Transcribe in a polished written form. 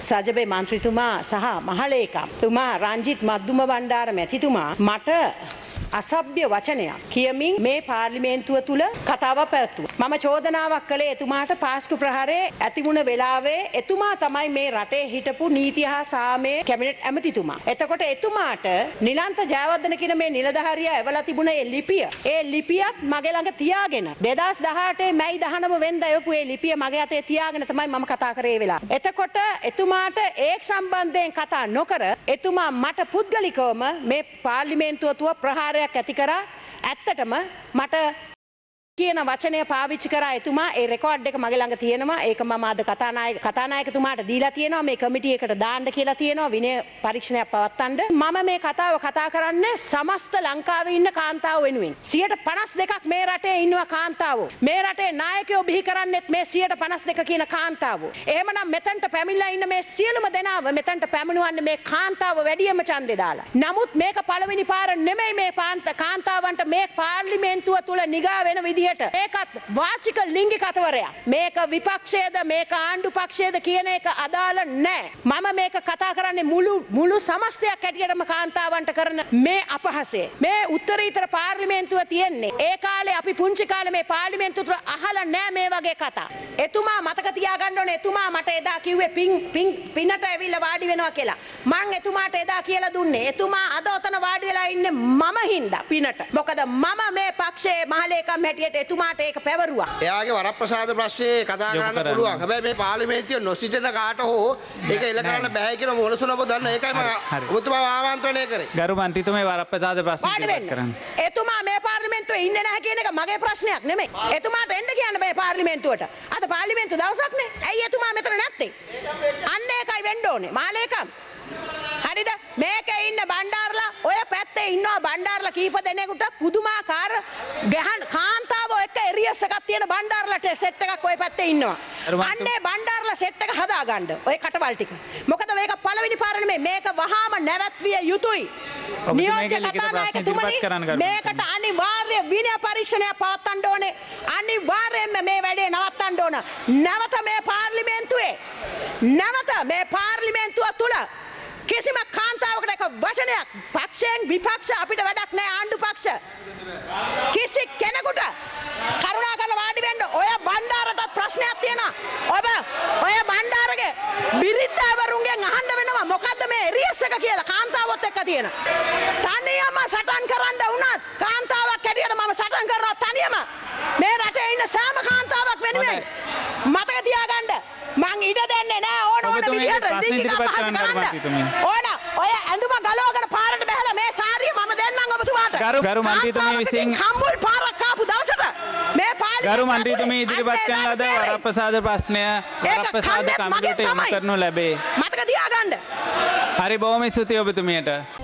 සජබේ මන්ත්‍රීතුමා සහ මහලේකම්තුමා රංජිත් මද්දුම බණ්ඩාර මැතිතුමා මට අසභ්‍ය වචනයක් කියමින් මේ පාර්ලිමේන්තුව තුල කතාවක් පැවැත්තුවා. මම චෝදනාවක් කළේ එතුමාට පාස්කු ප්‍රහාරයේ ඇතිවුණ වෙලාවේ එතුමා තමයි මේ රටේ හිටපු නීති හා සාමයේ කැබිනට් ඇමතිතුමා. එතකොට එතුමාට නිලන්ත ජයවර්ධන කියන මේ නිලධාරියා එවලා තිබුණ ඒ ලිපියත් මගේ ළඟ තියාගෙන 2018 මැයි 19 වෙනිදා එවපු ඒ ලිපිය මගේ අතේ තියාගෙන තමයි මම කතා කරේ වෙලාව. එතකොට එතුමාට ඒක සම්බන්ධයෙන් කතා නොකර එතුමා මට පුද්ගලිකවම මේ පාර්ලිමේන්තුව තුව ප්‍රහාරයක් ඇති කරා. ඇත්තටම මට කියන වචනය පාවිච්චි කරා එතුමා. ඒ රෙකෝඩ් එක මගේ ළඟ තියෙනවා. ඒක මම අද කතානායකතුමාට දීලා තියෙනවා. මේ කමිටු එකට දාන්න කියලා තියෙනවා විනය පරීක්ෂණයක් පවත්වන්න. මම මේ කතාව කතා කරන්නේ සමස්ත ලංකාවේ ඉන්න කාන්තාව වෙනුවෙන්. 52ක් මේ රටේ ඉන්නවා කාන්තාවෝ. මේ රටේ නායකයෝ බිහි කරන්නේත් මේ 52 කියන කාන්තාවෝ. එහෙමනම් මෙතනට පැමිණලා ඉන්න මේ සියලුම දෙනාව මෙතනට පැමිණුවන්නේ මේ කාන්තාව වැඩියම ඡන්දේ දාලා. නමුත් මේක පළවෙනි පාර නෙමෙයි මේ කාන්තාවන්ට මේ පාර්ලිමේන්තුව තුල නිගා වෙන විදිහ ඒකත් වාචික ලිංගික අතවරයක්. මේක විපක්ෂයේද මේක ආණ්ඩු පක්ෂයේද කියන එක අදාළ නැහැ. මම මේක කතා කරන්නේ මුළු සමස්තයක් හැටියටම කාන්තාවන්ට කරන මේ අපහාසය. මේ උත්තරීතර පාර්ලිමේන්තුව තියෙන්නේ ඒ කාලේ අපි පුංචි කාලේ මේ පාර්ලිමේන්තුව අහලා නැහැ මේ වගේ කතා. එතුමා මතක තියාගන්න ඕනේ එතුමා මට එදා කිව්වේ පිනට ඇවිල්ලා වාඩි වෙනවා කියලා. මං එතුමාට එදා කියලා දුන්නේ. එතුමා අද ඔතන වාඩි වෙලා ඉන්නේ මම හින්දා පිනට. මොකද මම මේ පක්ෂයේ මහලේකම් හැටියට එතුමාට ඒක පැවරුවා. එයාගේ වරප්‍රසාද ප්‍රශ්නේ කතා කරන්න පුළුවන්. හැබැයි මේ පාර්ලිමේන්තුවේ නොසිටින කාට හෝ ඒක එල්ල කරන්න බෑ කියන මොනසුන ඔබ දන්න ඒකයි මම ඔබතුමාව ආමන්ත්‍රණය කරේ. ගරු මන්ත්‍රීතුමේ වරප්‍රසාද ප්‍රශ්නේ ඉදිරිපත් කරන්න. එතුමා මේ පාර්ලිමේන්තුවේ ඉන්නේ නැහැ කියන එක මගේ ප්‍රශ්නයක් නෙමෙයි. එතුමාට එන්න කියන්න බෑ පාර්ලිමේන්තුවට. අද පාර්ලිමේන්තුව දවසක් නේ. ඇයි එතුමා මෙතන නැත්තේ? අන්න ඒකයි වෙන්න ඕනේ. මාලේකම්. හරිද? මේකේ ඉන්න බණ්ඩාරලා ඔය පැත්තේ ඉන්නවා බණ්ඩාරලා කීප දෙනෙකුට පුදුමාකාර කාන්තාවෝ එක්ක එරියස් එකක් තියෙන බණ්ඩාරලා සෙට් එකක් ඔය පැත්තේ ඉන්නවා. අන්නේ බණ්ඩාරලා සෙට් එක හදාගන්න ඔය කටවල් ටික. මොකද මේක පළවෙනි පාර නෙමෙයි මේක වහාම නැවැත්විය යුතුයි. නියෝජ්‍ය කතානායකතුමනි මේකට අනිවාර්ය විනය පරීක්ෂණයක් පවත්වන්න ඕනේ. අනිවාර්යයෙන්ම මේ වැඩේ නවත්තන්න ඕන. නැවත මේ පාර්ලිමේන්තුව තුල කිසිම කාන්තාවකට එක වචනයක් පක්ෂයෙන් විපක්ෂ අපිට වැඩක් නැහැ ආණ්ඩු පක්ෂ කිසි කෙනෙකුට කරුණාකරලා වාඩි වෙන්න. ඔය බණ්ඩාරට ප්‍රශ්නයක් තියෙනවා. ඔය බණ්ඩාරගේ බිරිඳවරුන්ගෙන් අහන්න වෙනවා මොකද්ද මේ එරියස් එක කියලා කාන්තාවොත් එක්ක තියෙන. තනියම සටන් කරන්න වුණත් කාන්තාවක් හැටියට මම සටන් කරනවා තනියම. මේ රටේ ඉන්න සෑම කාන්තාවක් වෙනුවෙන් මතක තියාගන්න. මං ඉඩ දෙන්නේ නෑ ඕන විදිහට ඕන ඔය ඇඳුම ගලවගෙන පාරට බහලා මේ සාරිය මම දෙන්නම් ඔබතුමාට. ගරු මන්ත්‍රීතුමිය විසින් හම්බුල් පාරක් කාපු දවසට මේ ගරු මන්ත්‍රීතුමිය ඉදිරිපත් කරන ලද වරප්‍රසාද ප්‍රශ්නය වරප්‍රසාද කමිටුවට යොමු කරනු ලැබේ. මතක තියාගන්න. හරි බොහොම ස්තුතියි ඔබතුමියට.